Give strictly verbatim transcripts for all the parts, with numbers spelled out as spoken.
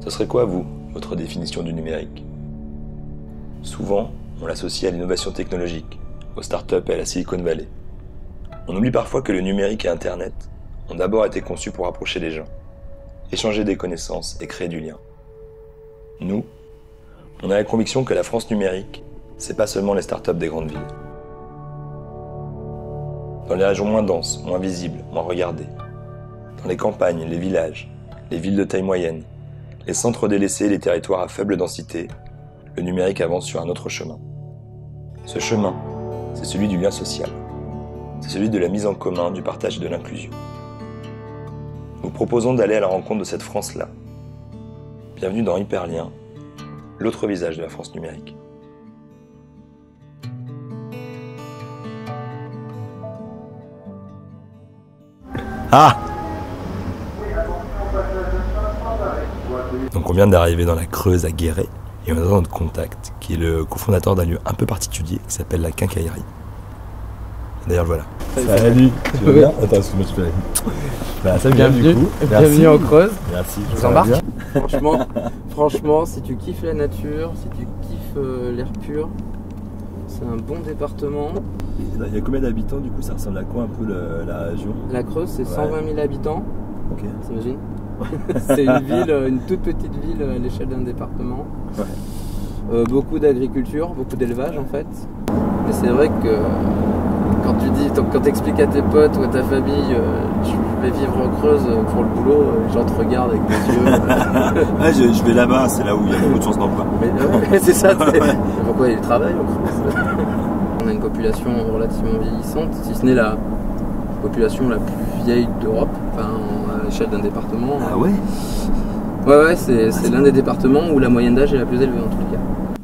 Ce serait quoi, vous, votre définition du numérique? Souvent, on l'associe à l'innovation technologique, aux startups et à la Silicon Valley. On oublie parfois que le numérique et Internet ont d'abord été conçus pour rapprocher les gens, échanger des connaissances et créer du lien. Nous, on a la conviction que la France numérique, c'est pas seulement les startups des grandes villes. Dans les régions moins denses, moins visibles, moins regardées, dans les campagnes, les villages, les villes de taille moyenne, les centres délaissés et les territoires à faible densité, le numérique avance sur un autre chemin. Ce chemin, c'est celui du lien social. C'est celui de la mise en commun, du partage et de l'inclusion. Nous proposons d'aller à la rencontre de cette France-là. Bienvenue dans Hyperlien, l'autre visage de la France numérique. Ah! Donc on vient d'arriver dans la Creuse à Guéret et on a notre contact qui est le cofondateur d'un lieu un peu particulier qui s'appelle la Quincaillerie. D'ailleurs voilà. Salut, tu vas bien? Attends, excuse-moi, je peux aller. Bah, ça vient du coup. Bienvenue en Creuse. Merci. Je vous embarque. Franchement, franchement, si tu kiffes la nature, si tu kiffes euh, l'air pur, c'est un bon département. Il y a combien d'habitants du coup? Ça ressemble à quoi un peu le, la région? La Creuse, c'est Ouais. cent vingt mille habitants. Ok. T'imagines? C'est une ville, une toute petite ville à l'échelle d'un département. Ouais. Euh, beaucoup d'agriculture, beaucoup d'élevage en fait. Mais c'est vrai que quand tu dis, quand tu expliques à tes potes ou à ta famille, euh, je vais vivre en Creuse pour le boulot, euh, les gens te regardent avec des yeux. Ouais, je, je vais là-bas, c'est là où il y a beaucoup de chances d'emploi. Mais euh, c'est ça. C'est... Pourquoi ils travaillent en Creuse? On a une population relativement vieillissante, si ce n'est la population la plus vieille d'Europe, enfin à l'échelle d'un département. Ah ouais? Ouais, ouais, c'est, c'est l'un des départements où la moyenne d'âge est la plus élevée en tous les cas.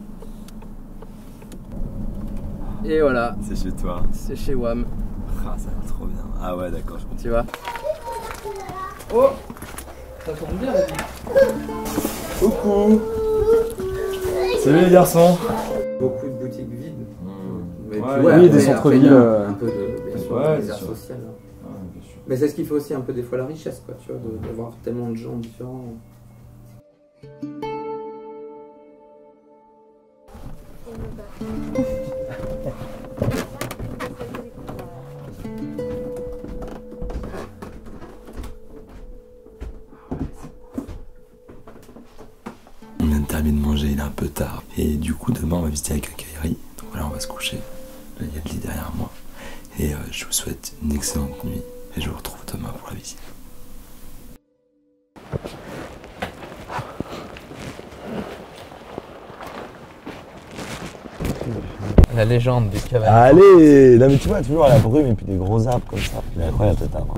Et voilà, C'est chez toi. c'est chez W A M, Ah, ça va trop bien. Ah ouais, d'accord, je comprends. tu vois. Oh, ça tourne bien la vie. Coucou. Salut les garçons. Beaucoup de boutiques vides. Mmh. Mais Ouais, puis, oui, après, des après, centres-villes, il y a euh, Un peu de, bien sûr, ouais, des c'est aires sûr. sociales. hein. Ah, bien sûr. Mais c'est ce qui fait aussi un peu des fois la richesse, quoi, tu vois, de- d'avoir tellement de gens différents. On vient de terminer de manger, il est un peu tard. Et du coup, demain, on va visiter la Quincaillerie. Donc voilà, on va se coucher. Là, il y a le lit derrière moi. Et euh, je vous souhaite une excellente nuit. Et je vous retrouve demain pour la visite. La légende du cavalier. Allez, non mais tu vois, toujours à la brume et puis des gros arbres comme ça. C'est incroyable cet arbre.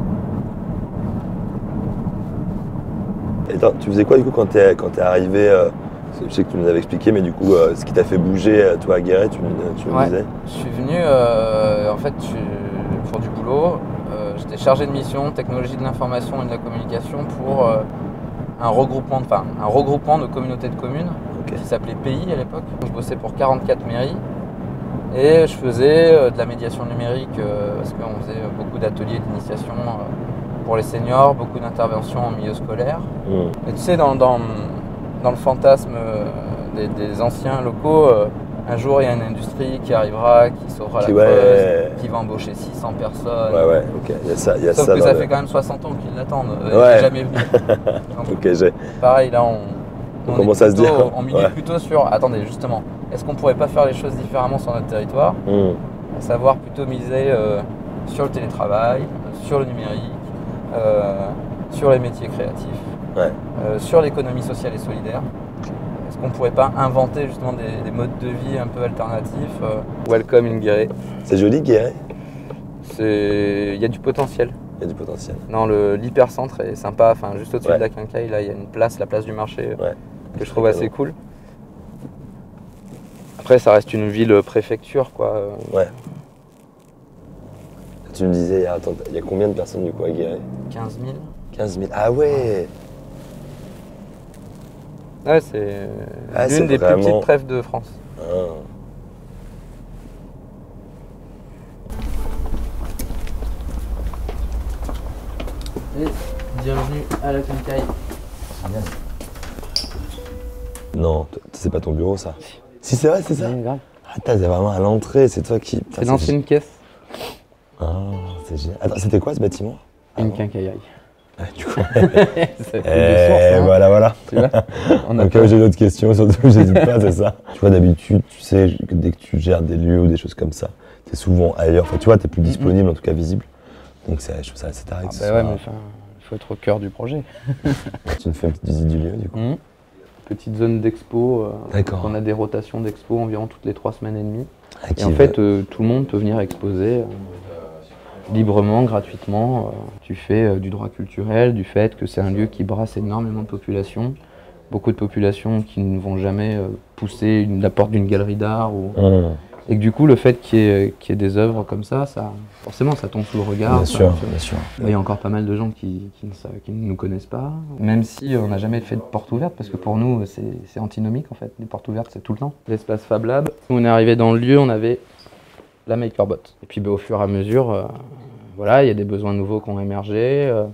Et attends, tu faisais quoi du coup quand t'es quand t'es arrivé euh, je sais que tu nous avais expliqué, mais du coup, euh, ce qui t'a fait bouger, euh, toi, à Guéret, tu, me- tu me Ouais. disais. Je suis venu, euh, en fait, je suis- pour du boulot. Euh, J'étais chargé de mission, technologie de l'information et de la communication pour euh, un regroupement, de- enfin, un regroupement de communautés de communes Ok. qui s'appelait P I à l'époque. Je bossais pour quarante-quatre mairies et je faisais euh, de la médiation numérique euh, parce qu'on faisait beaucoup d'ateliers d'initiation euh, pour les seniors, beaucoup d'interventions en milieu scolaire. Mmh. Et tu sais, dans, dans, dans le fantasme euh, des, des anciens locaux, euh, un jour il y a une industrie qui arrivera, qui sauvera la Qui- Creuse, ouais. qui va embaucher six cents personnes. Ouais, ouais, ok. Il y a ça, il y a Sauf ça que dans ça le- fait quand même soixante ans qu'ils l'attendent, euh, Ouais. il n'est jamais venu. Donc, Ok, j'ai. pareil, là on, On on commence est à se plutôt- dire, On milite ouais. plutôt sur, attendez justement, est-ce qu'on pourrait pas faire les choses différemment sur notre territoire, Mmh. à savoir plutôt miser euh, sur le télétravail, sur le numérique, euh, sur les métiers créatifs, Ouais. euh, sur l'économie sociale et solidaire. Est-ce qu'on pourrait pas inventer justement des, des modes de vie un peu alternatifs euh, Welcome in Guéret. C'est joli, Guéret. C'est, il y a du potentiel. Il y a du potentiel. Non, le l'hypercentre est sympa. Enfin, juste au-dessus Ouais. de la Quincaille, là, il y a une place, la place du marché, Ouais. que je trouve assez cool. Après, ça reste une ville préfecture, quoi. euh, Ouais. Tu me disais, attends, il y a combien de personnes du coup à Guéret? quinze mille. quinze mille. Ah ouais. Ouais, c'est Ah, c'est l'une des vraiment- plus petites prefs de France. Ah. Et bienvenue à la Quincaille. Génial. Non, c'est pas ton bureau ça. Si c'est vrai, c'est ça. Ouais, grave. Ah, c'est vraiment à l'entrée, c'est toi qui. C'est l'ancienne caisse. Ah, c'est génial. Attends, c'était quoi ce bâtiment? Une ah, quincaillerie. Ouais, du coup. Ça fait Et des sources, hein. voilà, voilà. Tu vois, on a En cas où j'ai d'autres questions, surtout, j'hésite pas, c'est ça. Tu vois, d'habitude, tu sais, que dès que tu gères des lieux ou des choses comme ça, t'es souvent ailleurs. Enfin, tu vois, t'es plus disponible, en tout cas visible. Donc, c'est, je trouve ça assez taré. Ah que ce bah soit- ouais, mais enfin, il faut être au cœur du projet. Tu me fais une petite visite du lieu, du coup. Mmh. Petite zone d'expo. euh, D'accord. On a des rotations d'expo environ toutes les trois semaines et demie. Ah, Et qui en va- fait, euh, tout le monde peut venir exposer euh, librement, gratuitement. Euh, tu fais euh, du droit culturel, du fait que c'est un lieu qui brasse énormément de population. Beaucoup de populations qui ne vont jamais euh, pousser une- la porte d'une galerie d'art. Ou... Mmh. Et que du coup, le fait qu'il y ait, qu'il y ait des œuvres comme ça, ça, forcément, ça tombe sous le regard. Bien ça- sûr, ça- bien sûr. Il y a encore pas mal de gens qui, qui, ne, savent- qui ne nous connaissent pas, même si on n'a jamais fait de porte ouverte, parce que pour nous, c'est c'est antinomique en fait. Les portes ouvertes, c'est tout le temps. L'espace Fab Lab, nous, on est arrivé dans le lieu, on avait la MakerBot. Et puis bah, au fur et à mesure, euh, voilà, il y a des besoins nouveaux qui ont émergé, euh,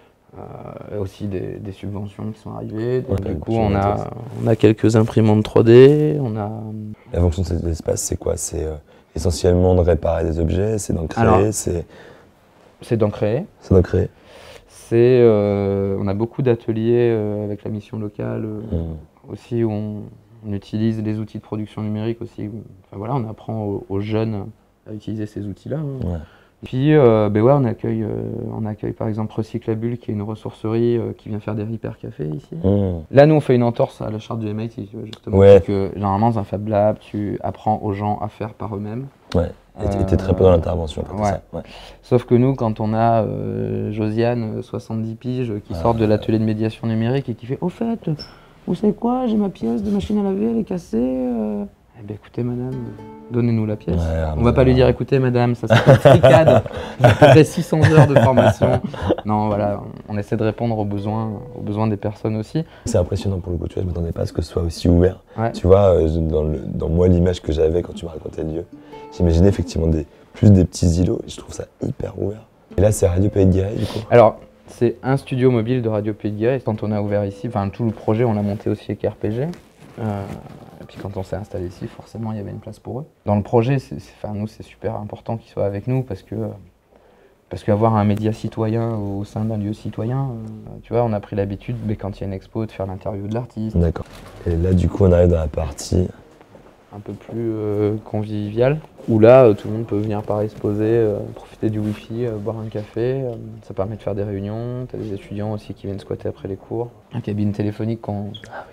euh, aussi des, des subventions qui sont arrivées. Donc, Ouais, du coup, je on vois a, ça. on a quelques imprimantes trois D, on a... La fonction de cet espace, c'est quoi? C'est euh, essentiellement de réparer des objets, c'est d'en créer, Alors- c'est C'est d'en créer. c'est d'en créer. C'est, euh, on a beaucoup d'ateliers euh, avec la mission locale euh, Mmh. aussi où on, on utilise les outils de production numérique aussi. Enfin, voilà, on apprend aux, aux jeunes à utiliser ces outils-là. hein. Ouais. Puis euh, ben ouais, on accueille, euh, on accueille par exemple Recyclabule qui est une ressourcerie euh, qui vient faire des Repair Café ici. Mmh. Là, nous, on fait une entorse à la charte du M I T, tu vois, justement. Ouais. Parce que généralement, dans un Fab Lab, tu apprends aux gens à faire par eux-mêmes. Ouais. Et t'es- t'es très peu dans l'intervention, en fait, ouais. ça. Ouais. Sauf que nous, quand on a euh, Josiane, soixante-dix piges, qui Ah, sort de ouais. l'atelier de médiation numérique et qui fait « Au fait, vous savez quoi, j'ai ma pièce de machine à laver, elle est cassée. Euh... » Eh bien écoutez madame, donnez-nous la pièce. Ouais, on va pas lui dire « Écoutez madame, ça s'appelle fricade, ça fait six cents heures de formation. » Non, voilà, on essaie de répondre aux besoins, aux besoins des personnes aussi. C'est impressionnant pour le coup, tu vois, je m'attendais pas à ce que ce soit aussi ouvert. Ouais. Tu vois, euh, dans, le, dans moi, l'image que j'avais quand tu me racontais le lieu, j'imaginais effectivement des, plus des petits îlots, et je trouve ça hyper ouvert. Et là, c'est Radio Pays de Guéret, du coup. Alors, c'est un studio mobile de Radio Pays de Guéret. Quand on a ouvert ici, enfin tout le projet, on l'a monté aussi avec R P G. Euh, et puis quand on s'est installé ici, forcément, il y avait une place pour eux. Dans le projet, c'est, c'est, enfin, nous, c'est super important qu'ils soient avec nous parce que parce qu'avoir un média citoyen au sein d'un lieu citoyen, euh, tu vois, on a pris l'habitude, mais quand il y a une expo, de faire l'interview de l'artiste, D'accord. Et là, du coup, on arrive dans la partie. un peu plus euh, conviviale, où là, euh, tout le monde peut venir par exposer, euh, profiter du wifi, euh, boire un café. Euh, ça permet de faire des réunions. Tu as des étudiants aussi qui viennent squatter après les cours. Un cabine téléphonique qu'on-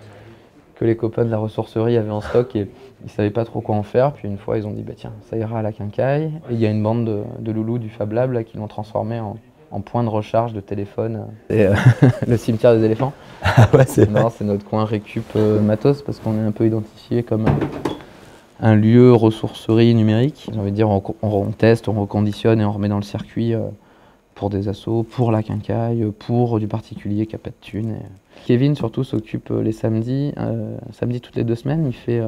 que les copains de la ressourcerie avaient en stock et ils savaient pas trop quoi en faire. Puis une fois, ils ont dit bah tiens, ça ira à la quincaille. Et il y a une bande de, de loulous du Fab Lab là, qui l'ont transformé en, en point de recharge de téléphone. Et euh, le cimetière des éléphants. Ah ouais, c'est vrai. Non, c'est notre coin récup euh, matos parce qu'on est un peu identifié comme un, un lieu ressourcerie numérique. J'ai envie de dire, on, on- on teste, on reconditionne et on remet dans le circuit euh, pour des assos, pour la quincaille, pour du particulier qui n'a pas de thunes. Et... Kevin surtout s'occupe euh, les samedis, euh, samedi toutes les deux semaines, il fait euh,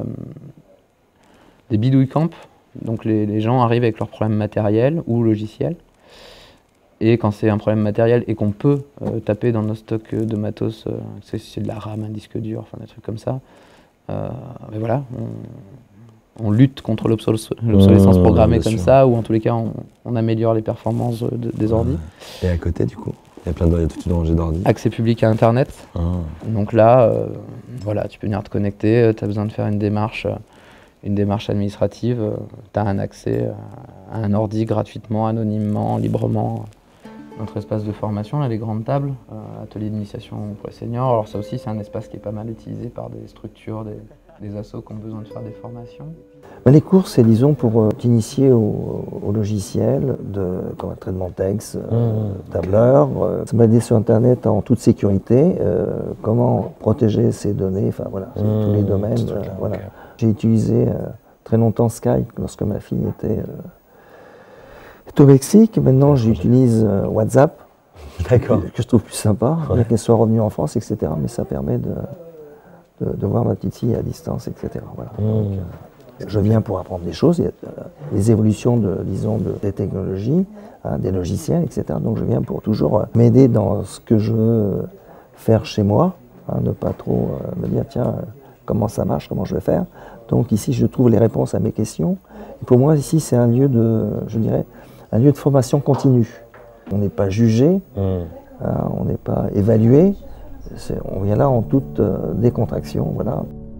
des bidouilles camp. Donc les, les gens arrivent avec leurs problèmes matériels ou logiciels. Et quand c'est un problème matériel et qu'on peut euh, taper dans nos stocks de matos, euh, c'est, c'est de la RAM, un disque dur, enfin des trucs comme ça, euh, mais voilà, on, on lutte contre l'obsolescence, l'obsolescence Mmh, programmée bien comme sûr. ça, ou en tous les cas on, on améliore les performances de- des ordi. Et à côté, du coup, il y a plein de, il y a toute une rangée d'ordi. Accès public à Internet, Ah. donc là, euh, voilà, tu peux venir te connecter, tu as besoin de faire une démarche, euh, une démarche administrative, tu as un accès euh, à un ordi gratuitement, anonymement, librement. Notre espace de formation, là, les grandes tables, euh, atelier d'initiation pour les seniors. Alors ça aussi, c'est un espace qui est pas mal utilisé par des structures, des, des assos qui ont besoin de faire des formations. Ben, les cours, c'est disons pour euh, t'initier au, au logiciel, de, comme un traitement de texte, euh, Mmh. tableur, euh, se balader sur Internet en toute sécurité, euh, comment protéger ses données, enfin voilà, c'est Mmh, tous les domaines. ce euh, truc-là, voilà. ok. J'ai utilisé euh, très longtemps Skype lorsque ma fille était, euh, était au Mexique. Maintenant, j'utilise euh, WhatsApp, D'accord. que je trouve plus sympa, Ouais. bien qu'elle soit revenue en France, et cetera. Mais ça permet de, de, de voir ma petite fille à distance, et cetera. Voilà. Donc, Mmh. euh, je viens pour apprendre des choses, il y a euh, les évolutions de, disons, de, des technologies, hein, des logiciels, et cetera. Donc je viens pour toujours euh, m'aider dans ce que je veux faire chez moi, hein, ne pas trop euh, me dire tiens, euh, comment ça marche, comment je vais faire. Donc ici, je trouve les réponses à mes questions. Et pour moi, ici, c'est un lieu de, je dirais, un lieu de formation continue. On n'est pas jugé, mmh. hein, on n'est pas évalué. On vient là en toute euh, décontraction, voilà.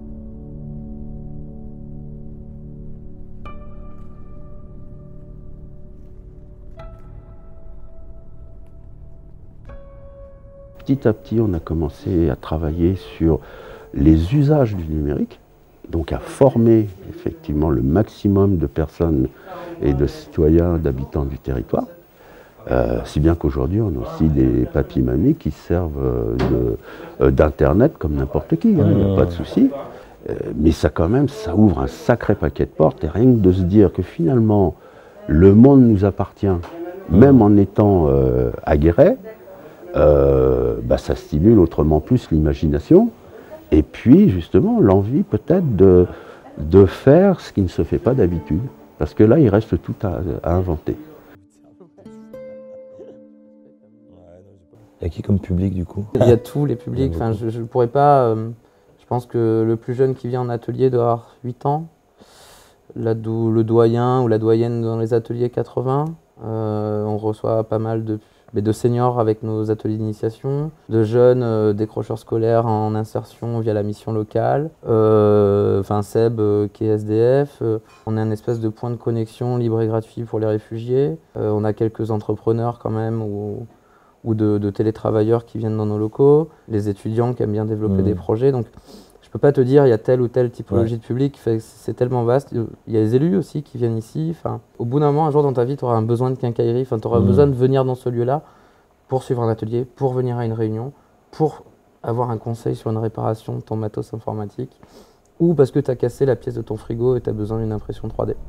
Petit à petit, on a commencé à travailler sur les usages du numérique, donc à former effectivement le maximum de personnes et de citoyens, d'habitants du territoire. Euh, si bien qu'aujourd'hui, on a aussi des papis-mamies qui servent d'Internet euh, comme n'importe qui, il hein, n'y a pas de souci. Euh, mais ça quand même, ça ouvre un sacré paquet de portes, et rien que de se dire que finalement, le monde nous appartient, même en étant euh, aguerré, Euh, bah, ça stimule autrement plus l'imagination et puis justement l'envie peut-être de, de faire ce qui ne se fait pas d'habitude. Parce que là, il reste tout à, à inventer. Il y a qui comme public du coup? Il y a tous les publics. Enfin, je ne pourrais pas... Euh, je pense que le plus jeune qui vient en atelier doit avoir huit ans. La do, le doyen ou la doyenne dans les ateliers quatre-vingts. Euh, on reçoit pas mal de... Mais de seniors avec nos ateliers d'initiation, de jeunes euh, décrocheurs scolaires en insertion via la mission locale, euh, enfin Seb euh, qui est S D F, euh, on est un espèce de point de connexion libre et gratuit pour les réfugiés, euh, on a quelques entrepreneurs quand même ou, ou de, de télétravailleurs qui viennent dans nos locaux, les étudiants qui aiment bien développer mmh. des projets. Donc, je ne peux pas te dire il y a telle ou telle typologie ouais. de public, c'est tellement vaste. Il y a les élus aussi qui viennent ici. Enfin, au bout d'un moment, un jour dans ta vie, tu auras un besoin de quincaillerie, enfin, tu auras mmh. besoin de venir dans ce lieu-là pour suivre un atelier, pour venir à une réunion, pour avoir un conseil sur une réparation de ton matos informatique, ou parce que tu as cassé la pièce de ton frigo et tu as besoin d'une impression trois D.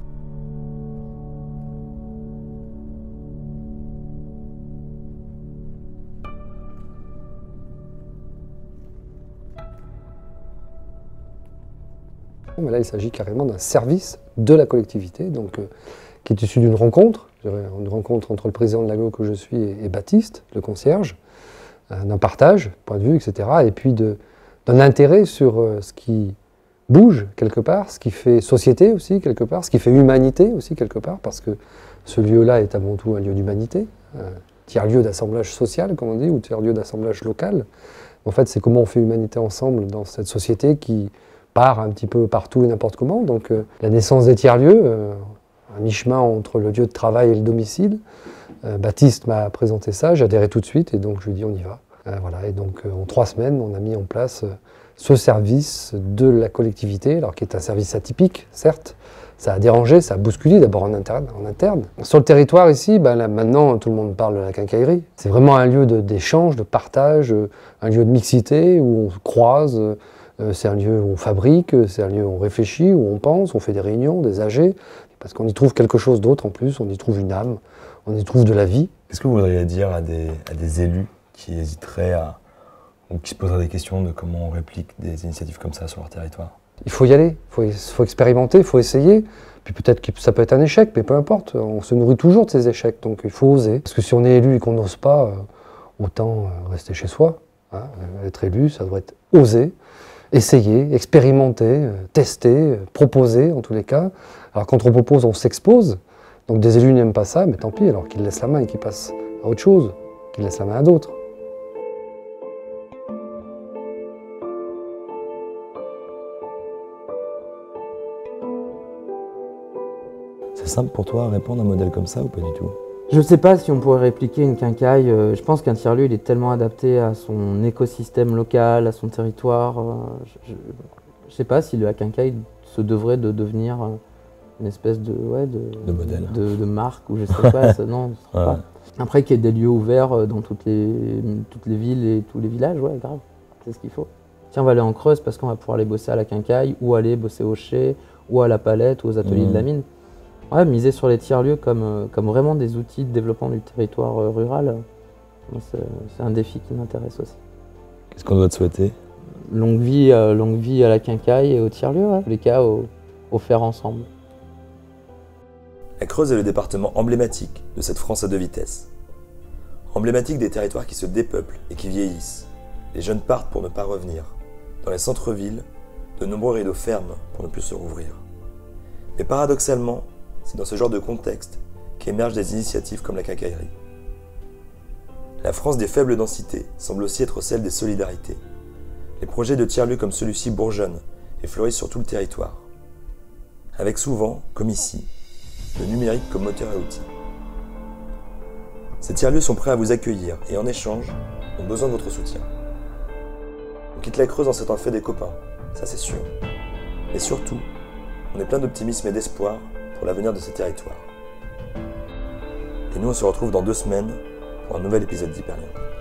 Mais là, il s'agit carrément d'un service de la collectivité, donc, euh, qui est issu d'une rencontre, une rencontre entre le président de l'agglo que je suis et, et Baptiste, le concierge, euh, d'un partage, point de vue, et cetera, et puis d'un intérêt sur euh, ce qui bouge quelque part, ce qui fait société aussi quelque part, ce qui fait humanité aussi quelque part, parce que ce lieu-là est avant tout un lieu d'humanité, un tiers-lieu d'assemblage social, comme on dit, ou tiers-lieu d'assemblage local. En fait, c'est comment on fait humanité ensemble dans cette société qui part un petit peu partout et n'importe comment. Donc euh, la naissance des tiers-lieux, euh, à mi-chemin entre le lieu de travail et le domicile. Euh, Baptiste m'a présenté ça, j'ai adhéré tout de suite et donc je lui ai dit on y va. Euh, voilà, et donc euh, en trois semaines, on a mis en place euh, ce service de la collectivité, alors qui est un service atypique, certes. Ça a dérangé, ça a bousculé d'abord en interne, en interne. Sur le territoire ici, ben là, maintenant tout le monde parle de la quincaillerie. C'est vraiment un lieu d'échange, de, de partage, euh, un lieu de mixité où on se croise. Euh, C'est un lieu où on fabrique, c'est un lieu où on réfléchit, où on pense, on fait des réunions, des A G, parce qu'on y trouve quelque chose d'autre en plus, on y trouve une âme, on y trouve de la vie. Qu'est-ce que vous voudriez dire à des, à des élus qui hésiteraient à, ou qui se poseraient des questions de comment on réplique des initiatives comme ça sur leur territoire? Il faut y aller, il faut, faut expérimenter, il faut essayer. Puis peut-être que ça peut être un échec, mais peu importe, on se nourrit toujours de ces échecs, donc il faut oser. Parce que si on est élu et qu'on n'ose pas, autant rester chez soi. Hein. Être élu, ça doit être oser. Essayer, expérimenter, tester, proposer en tous les cas. Alors quand on propose, on s'expose. Donc des élus n'aiment pas ça, mais tant pis, alors qu'ils laissent la main et qu'ils passent à autre chose, qu'ils laissent la main à d'autres. C'est simple pour toi à répondre à un modèle comme ça ou pas du tout? Je ne sais pas si on pourrait répliquer une quincaille. Je pense qu'un tiers-lieu, il est tellement adapté à son écosystème local, à son territoire. Je ne sais pas si la quincaille se devrait de devenir une espèce de, ouais, de, de modèle, de, de marque, ou je ne sais pas. Ça, non, je sais ouais. pas. Après, qu'il y ait des lieux ouverts dans toutes les, toutes les villes et tous les villages, ouais, grave, c'est ce qu'il faut. Tiens, on va aller en Creuse parce qu'on va pouvoir aller bosser à la quincaille, ou aller bosser au chai, ou à la palette, ou aux ateliers mmh. de la mine. Ouais, miser sur les tiers-lieux comme, comme vraiment des outils de développement du territoire euh, rural, c'est un défi qui m'intéresse aussi. Qu'est-ce qu'on doit te souhaiter? Longue vie, euh, longue vie à la quincaille et au tiers-lieu, ouais. Les cas au, au faire ensemble. La Creuse est le département emblématique de cette France à deux vitesses. Emblématique des territoires qui se dépeuplent et qui vieillissent. Les jeunes partent pour ne pas revenir. Dans les centres-villes, De nombreux rideaux ferment pour ne plus se rouvrir. Mais paradoxalement, c'est dans ce genre de contexte qu'émergent des initiatives comme la quincaillerie. La France des faibles densités semble aussi être celle des solidarités. Les projets de tiers-lieux comme celui-ci bourgeonnent et fleurissent sur tout le territoire. Avec souvent, comme ici, le numérique comme moteur et outil. Ces tiers-lieux sont prêts à vous accueillir et en échange, ont besoin de votre soutien. On quitte la Creuse en s'étant fait des copains, ça c'est sûr. Mais surtout, on est plein d'optimisme et d'espoir pour l'avenir de ces territoires. Et nous on se retrouve dans deux semaines pour un nouvel épisode d'Hyperlien.